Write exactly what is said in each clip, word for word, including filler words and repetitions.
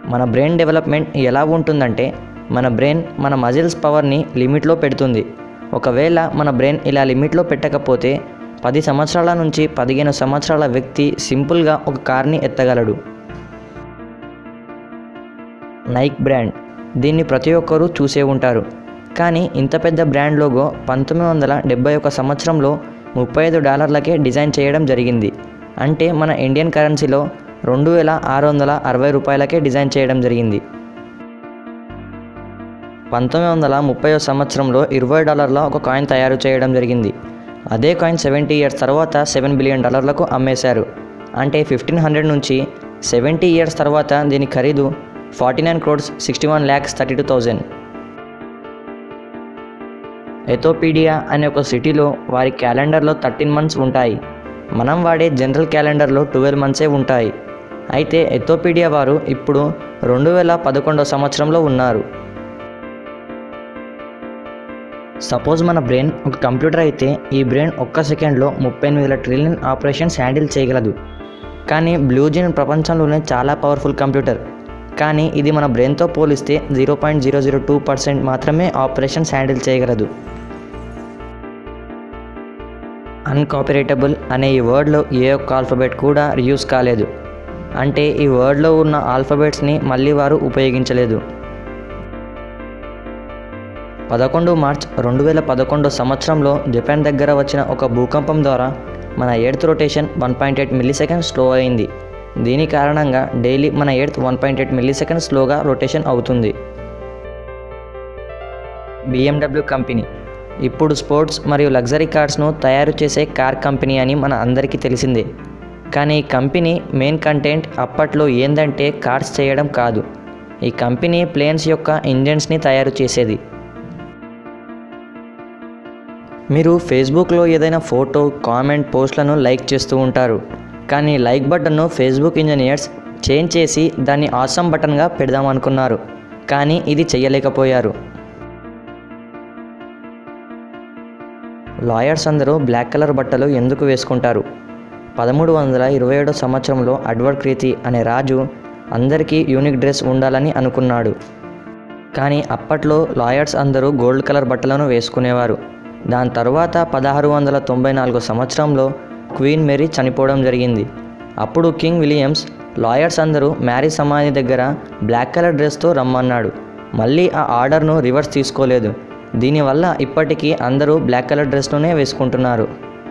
మన brain development ఎలా ఉంటుందంటే మన బ్రెయిన్ మన మజిల్స్ పవర్ని లిమిట్లో పెడుతుంది. ఒకవేళ మన బ్రెయిన్ ఇలా లిమిట్లో పెట్టకపోతే పది సంవత్సరాల నుంచి పదిహేను సంవత్సరాల వ్యక్తి సింపుల్గా ఒక కార్ని ఎత్తగలడు. నైక్ బ్రాండ్, దీన్ని ప్రతి ఒక్కరూ చూసే ఉంటారు. కానీ ఇంత పెద్ద బ్రాండ్ లోగో పంతొమ్మిది వందల డెబ్బై ఒక సంవత్సరంలో ముప్పై ఐదు డాలర్లకే డిజైన్ చేయడం జరిగింది. అంటే మన ఇండియన్ కరెన్సీలో రెండు వేల ఆరు వందల అరవై రూపాయలకే డిజైన్ చేయడం జరిగింది. పంతొమ్మిది వందల ముప్పై సంవత్సరంలో ఇరవై డాలర్ల ఒక కాయిన్ తయారు చేయడం జరిగింది. అదే కాయిన్ సెవెంటీ ఇయర్స్ తర్వాత సెవెన్ బిలియన్ డాలర్లకు అమ్మేశారు. అంటే ఫిఫ్టీన్ హండ్రెడ్ నుంచి సెవెంటీ ఇయర్స్ తర్వాత దీని ఖరీదు forty nine crores sixty one lakhs thirty two thousand. Ethiopia అనే ఒక సిటీలో వారి క్యాలెండర్లో థర్టీన్ మంత్స్ ఉంటాయి. మనం వాడే జనరల్ క్యాలెండర్లో ట్వెల్వ్ మంత్సే ఉంటాయి. అయితే ఎథోపీడియా వారు ఇప్పుడు రెండు వేల పదకొండో సంవత్సరంలో ఉన్నారు. సపోజ్ మన బ్రెయిన్ ఒక కంప్యూటర్ అయితే ఈ బ్రెయిన్ ఒక్క సెకండ్లో ముప్పై ఎనిమిది వేల ట్రిలియన్ ఆపరేషన్స్ హ్యాండిల్ చేయగలదు. కానీ బ్లూ జీన్ ప్రపంచంలోనే చాలా పవర్ఫుల్ కంప్యూటర్. కానీ ఇది మన బ్రెయిన్తో పోలిస్తే zero point zero zero two percent మాత్రమే ఆపరేషన్స్ హ్యాండిల్ చేయగలదు. అన్కాపీరేటబుల్ అనే ఈ వర్డ్లో ఏ ఒక్క ఆల్ఫబెట్ కూడా రీయూజ్ కాలేదు. అంటే ఈ వర్డ్లో ఉన్న ఆల్ఫబెట్స్ని మళ్ళీ వారు ఉపయోగించలేదు. పదకొండు మార్చ్ రెండు వేల పదకొండో సంవత్సరంలో జపాన్ దగ్గర వచ్చిన ఒక భూకంపం ద్వారా మన earth rotation one point eight milli seconds slow అయింది. దీని కారణంగా డైలీ మన earth one point eight milli seconds స్లోగా రొటేషన్ అవుతుంది. బిఎండబ్ల్యూ కంపెనీ ఇప్పుడు స్పోర్ట్స్ మరియు లగ్జరీ కార్స్ను తయారు చేసే కార్ కంపెనీ అని మన అందరికీ తెలిసిందే. కానీ ఈ కంపెనీ మెయిన్ కంటెంట్ అప్పట్లో ఏందంటే కార్స్ చేయడం కాదు. ఈ కంపెనీ ప్లేన్స్ యొక్క ఇంజన్స్ని తయారు చేసేది. మీరు ఫేస్బుక్లో ఏదైనా ఫోటో కామెంట్ పోస్ట్లను లైక్ చేస్తూ ఉంటారు. కానీ లైక్ బటన్ను ఫేస్బుక్ ఇంజనీర్స్ చేంజ్ చేసి దాన్ని ఆసమ్ బటన్గా పెడదామనుకున్నారు. కానీ ఇది చేయలేకపోయారు. లాయర్స్ అందరూ బ్లాక్ కలర్ బట్టలు ఎందుకు వేసుకుంటారు? పదమూడు వందల ఇరవై ఏడో సంవత్సరంలో అడ్వర్డ్ క్రీతి అనే రాజు అందరికీ యూనిక్ డ్రెస్ ఉండాలని అనుకున్నాడు. కానీ అప్పట్లో లాయర్స్ అందరూ గోల్డ్ కలర్ బట్టలను వేసుకునేవారు. దాని తర్వాత పదహారు వందల తొంభై నాలుగో సంవత్సరంలో క్వీన్ మేరీ చనిపోవడం జరిగింది. అప్పుడు కింగ్ విలియమ్స్ లాయర్స్ అందరూ మ్యారీ సమాధి దగ్గర బ్లాక్ కలర్ డ్రెస్తో రమ్మన్నాడు. మళ్ళీ ఆ ఆర్డర్ను రివర్స్ తీసుకోలేదు. దీనివల్ల ఇప్పటికీ అందరూ బ్లాక్ కలర్ డ్రెస్లోనే వేసుకుంటున్నారు.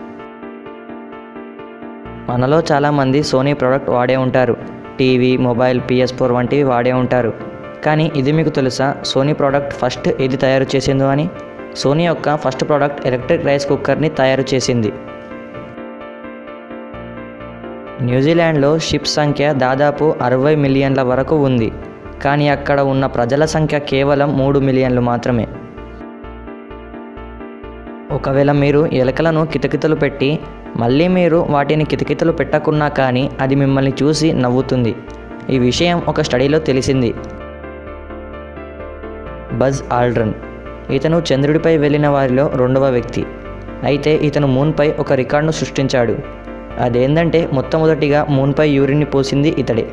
మనలో చాలామంది సోనీ ప్రోడక్ట్ వాడే ఉంటారు. టీవీ, మొబైల్, పిఎస్ ఫోర్ వంటివి వాడే ఉంటారు. కానీ ఇది మీకు తెలుసా సోనీ ప్రోడక్ట్ ఫస్ట్ ఏది తయారు చేసిందో అని? సోనీ యొక్క ఫస్ట్ ప్రోడక్ట్ ఎలక్ట్రిక్ రైస్ కుక్కర్ని తయారు చేసింది. న్యూజిలాండ్లో షిప్స్ సంఖ్య దాదాపు అరవై మిలియన్ల వరకు ఉంది. కానీ అక్కడ ఉన్న ప్రజల సంఖ్య కేవలం మూడు మిలియన్లు మాత్రమే. ఒకవేళ మీరు ఎలకలను కితకితలు పెట్టి మళ్ళీ మీరు వాటిని కితకితలు పెట్టకున్నా కానీ అది మిమ్మల్ని చూసి నవ్వుతుంది. ఈ విషయం ఒక స్టడీలో తెలిసింది. బజ్ ఆల్డ్రిన్ ఇతను చంద్రుడిపై వెళ్ళిన వారిలో రెండవ వ్యక్తి. అయితే ఇతను మూన్పై ఒక రికార్డును సృష్టించాడు. అదేంటంటే మొట్టమొదటిగా మూన్పై యూరిన్ని పోసింది ఇతడే.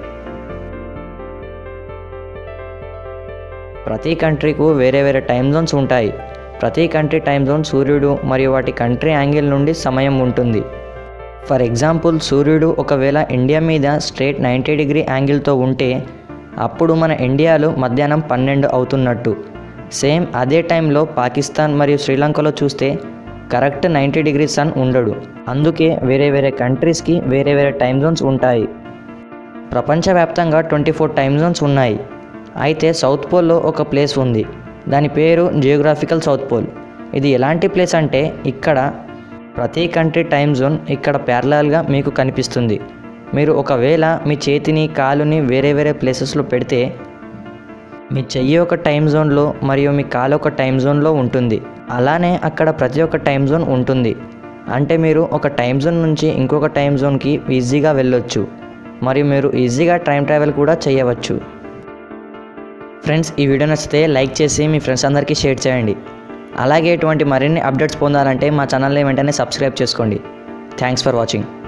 ప్రతి కంట్రీకు వేరే వేరే టైం జోన్స్ ఉంటాయి. ప్రతి కంట్రీ టైం జోన్ సూర్యుడు మరియు వాటి కంట్రీ యాంగిల్ నుండి సమయం ఉంటుంది. ఫర్ ఎగ్జాంపుల్ సూర్యుడు ఒకవేళ ఇండియా మీద స్ట్రేట్ నైంటీ డిగ్రీ యాంగిల్తో ఉంటే అప్పుడు మన ఇండియాలో మధ్యాహ్నం పన్నెండు అవుతున్నట్టు. సేమ్ అదే టైంలో పాకిస్తాన్ మరియు శ్రీలంకలో చూస్తే కరెక్ట్ నైంటీ డిగ్రీ సన్ ఉండడు. అందుకే వేరే వేరే కంట్రీస్కి వేరే వేరే టైం జోన్స్ ఉంటాయి. ప్రపంచవ్యాప్తంగా ట్వంటీ ఫోర్ టైం జోన్స్ ఉన్నాయి. అయితే సౌత్ పోల్లో ఒక ప్లేస్ ఉంది. దాని పేరు జియోగ్రాఫికల్ సౌత్ పోల్. ఇది ఎలాంటి ప్లేస్ అంటే ఇక్కడ ప్రతి కంట్రీ టైం జోన్ ఇక్కడ ప్యారలల్గా మీకు కనిపిస్తుంది. మీరు ఒకవేళ మీ చేతిని కాలుని వేరే వేరే ప్లేసెస్లో పెడితే మీ చెయ్యి ఒక టైం జోన్లో మరియు మీ కాలు ఒక టైం జోన్లో ఉంటుంది. అలానే అక్కడ ప్రతి ఒక్క టైం జోన్ ఉంటుంది. అంటే మీరు ఒక టైం జోన్ నుంచి ఇంకొక టైం జోన్కి ఈజీగా వెళ్ళొచ్చు మరియు మీరు ఈజీగా టైం ట్రావెల్ కూడా చేయవచ్చు. ఫ్రెండ్స్, ఈ వీడియో నచ్చితే లైక్ చేసి మీ ఫ్రెండ్స్ అందరికీ షేర్ చేయండి. అలాగే ఇటువంటి మరిన్ని అప్డేట్స్ పొందాలంటే మా ఛానల్ని వెంటనే సబ్స్క్రైబ్ చేసుకోండి. Thanks for watching.